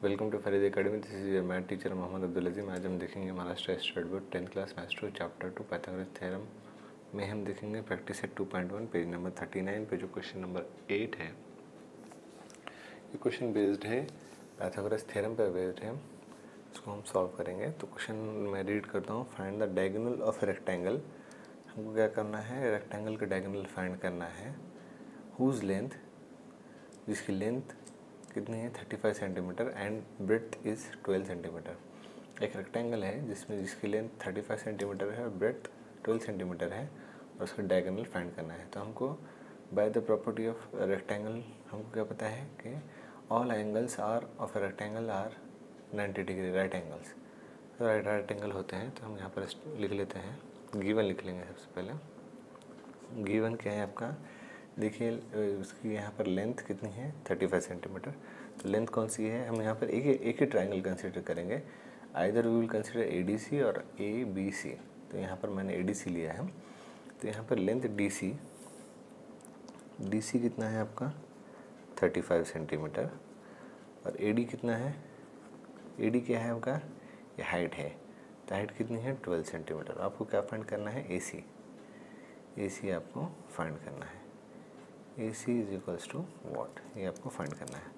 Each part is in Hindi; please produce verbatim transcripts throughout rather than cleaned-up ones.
Welcome to Farid academy. This is your math teacher Mohammad Abdul Azeem. आज हम देखेंगे Maharashtra state board tenth class maths two chapter two Pythagoras theorem में हम देखेंगे practice set two point one page number thirty nine पे जो क्वेश्चन नंबर एट है। ये क्वेश्चन बेस्ड है पाइथागोरस थ्योरम पर बेस्ड है। इसको हम सॉल्व करेंगे। तो क्वेश्चन मैं रीड करता हूँ। Find the diagonal of rectangle. हमको क्या करना है, रेक्टेंगल का डायगोनल फाइंड करना है। हुज लेंथ, जिसकी लेंथ कितनी है thirty five centimetre and breadth is twelve centimetre. एक रेक्टेंगल है जिसमें जिसकी लेंथ थर्टी फाइव सेंटीमीटर है और ब्रेथ ट्वेल्व सेंटीमीटर है और उसका डायगोनल फाइंड करना है। तो हमको by the property of rectangle हमको क्या पता है कि all angles are of rectangle are ninety degree, right angles. तो राइट राइट एंगल होते हैं। तो हम यहाँ पर लिख लेते हैं, गिवन लिख लेंगे सबसे पहले। गिवन क्या है आपका, देखिए उसकी यहाँ पर लेंथ कितनी है थर्टी फाइव सेंटीमीटर। तो लेंथ कौन सी है, हम यहाँ पर एक एक ही ट्रायंगल कंसीडर करेंगे। Either we will consider A D C और ए बी सी। तो यहाँ पर मैंने ए डी सी लिया है। तो यहाँ पर length D C D C कितना है आपका थर्टी फाइव सेंटीमीटर और ए डी कितना है, ए डी क्या है आपका, ये हाइट है। तो हाइट कितनी है ट्वेल्व सेंटीमीटर। आपको क्या फाइंड करना है, ए सी। ए सी आपको फाइंड करना है। A C is equals to what, ये आपको फाइंड करना है।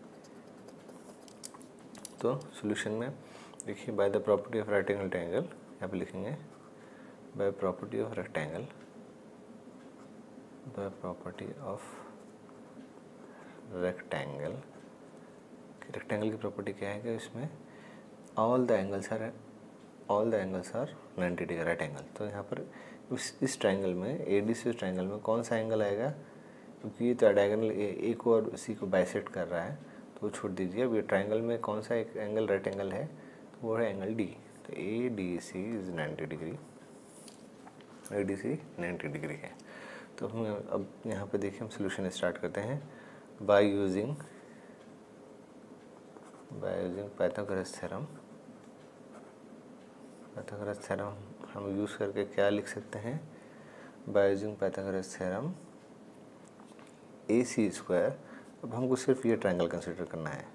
तो सॉल्यूशन में देखिए, by the property of right angle triangle, यहाँ पे लिखेंगे by property of rectangle, by property of rectangle. Rectangle की प्रॉपर्टी क्या है कि इसमें all the angles are all the angles are ninety degree, right angle. तो यहाँ पर इस इस ट्रायंगल में, ए डी सी ट्रायंगल में कौन सा एंगल आएगा, क्योंकि ये तो डायगोनल ए को और सी को बाइसेक्ट कर रहा है तो वो छोड़ दीजिए। अब ये ट्रायंगल में कौन सा एक एंगल राइट एंगल है, तो वो है एंगल डी। तो A D C is ninety degree, A D C ninety degree है। तो हम अब यहाँ पे देखिए, हम सोल्यूशन स्टार्ट करते हैं by using by using Pythagoras theorem. Pythagoras theorem हम यूज़ करके क्या लिख सकते हैं, by using Pythagoras theorem A C square. अब हमको सिर्फ ये ट्रायंगल कंसिडर करना है,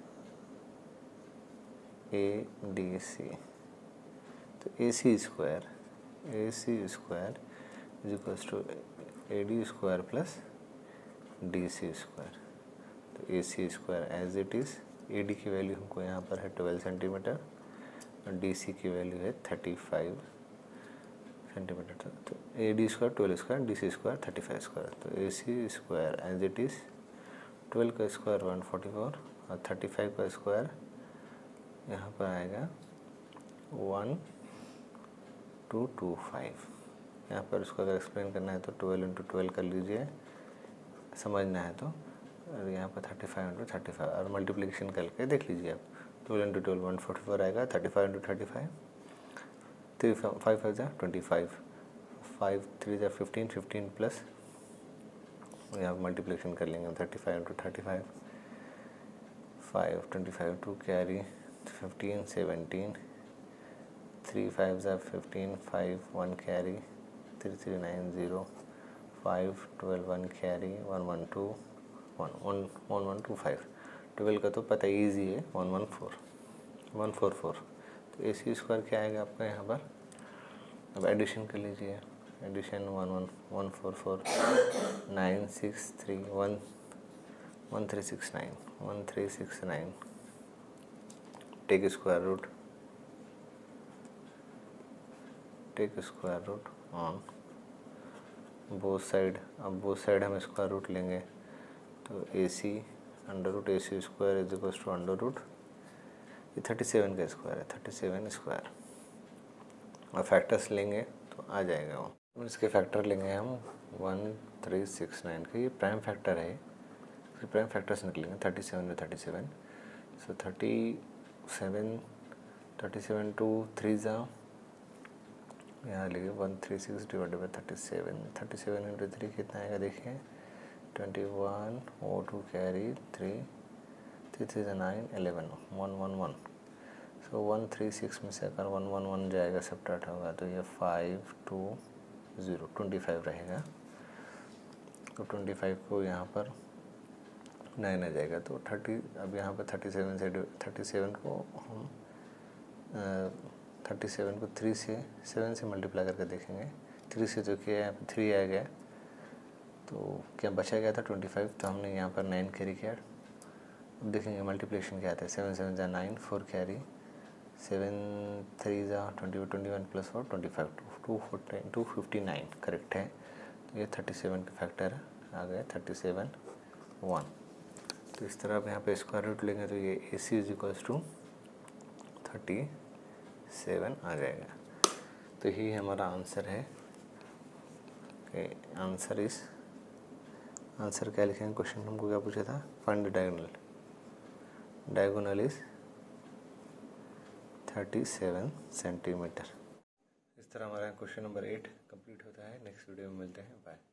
ए डी सी। तो A C square A C square is equals to A D square plus D C square. तो A C square as it is, A D की वैल्यू हमको यहाँ पर है ट्वेल्व सेंटीमीटर और डी सी की वैल्यू है थर्टी फाइव सेंटीमीटर। तो A D square twelve square, D C square thirty five square. तो A C square as it is, twelve का स्क्वायर वन फोर्टी फोर और थर्टी फाइव का स्क्वायर यहाँ पर आएगा वन टू टू फाइव। यहाँ पर उसको अगर एक्सप्लेन करना है तो ट्वेल्व इंटू ट्वेल्व कर लीजिए, समझना है तो। और यहाँ पर thirty five into thirty five और मल्टीप्लिकेशन करके देख लीजिए आप। Twelve into twelve one forty four आएगा, thirty five into thirty five, three five five जा ट्वेंटी फाइव, फाइव थ्री जा फिफ्टीन, फिफ्टीन प्लस यहाँ मल्टीप्लिकेशन कर लेंगे thirty five into thirty five, five twenty five two carry fifteen seventeen, three five जा fifteen, five one carry three three nine zero, five twelve one carry one one two one one one one two five. Twelve का तो पता ईजी है, one one four one four four. तो ए सी स्क्वायर क्या आएगा आपका यहाँ पर, अब एडिशन कर लीजिए। Addition one one one four four nine six three one one three six nine one three six nine. Take square root take square root on both side. अब बोथ साइड हम स्क्वायर रूट लेंगे तो A C under root A C square is equal to under root, ये थर्टी सेवन का स्क्वायर है, थर्टी सेवन स्क्वायर। और फैक्टर्स लेंगे तो आ जाएगा वो। इसके फैक्टर लेंगे हम वन थ्री सिक्स नाइन का, ये प्राइम फैक्टर है। फिर प्राइम फैक्टर्स निकलेंगे थर्टी सेवन में thirty seven, so thirty seven thirty seven two three जा, यहाँ लिखिए one three six divided by thirty seven. Thirty seven into three कितना आएगा देखिए, ट्वेंटी वन, ओ two carry three, three three जा nine, eleven, one one one. So one three six में से अगर वन वन वन जाएगा सब्ट्रैक्ट होगा तो ये five two zero twenty five रहेगा। तो ट्वेंटी फाइव को यहाँ पर नाइन आ जाएगा। तो थर्टी, अब यहाँ पर थर्टी सेवन से थर्टी सेवन को हम थर्टी सेवन को थ्री से सेवन से मल्टीप्लाई करके देखेंगे। थ्री से तो क्या है, थ्री आ गया, तो क्या बचा गया था ट्वेंटी फाइव, तो हमने यहाँ पर नाइन कैरी किया। अब देखेंगे मल्टीप्लिकेशन क्या आता है। सेवन सेवन जा nine, four carry, seven three जा twenty twenty one plus four twenty five, two forty two fifty nine correct है। तो ये थर्टी सेवन का फैक्टर आ गया थर्टी सेवन वन। तो इस तरह आप यहाँ पे स्क्वायर रूट लेंगे तो ये A C is equals to thirty seven आ जाएगा। तो यही हमारा आंसर है। आंसर इस आंसर क्या लिखेंगे, क्वेश्चन हमको क्या पूछा था, find the diagonal. Diagonal is thirty seven centimetre. इस तरह हमारा क्वेश्चन नंबर एट कंप्लीट होता है। नेक्स्ट वीडियो में मिलते हैं, बाय।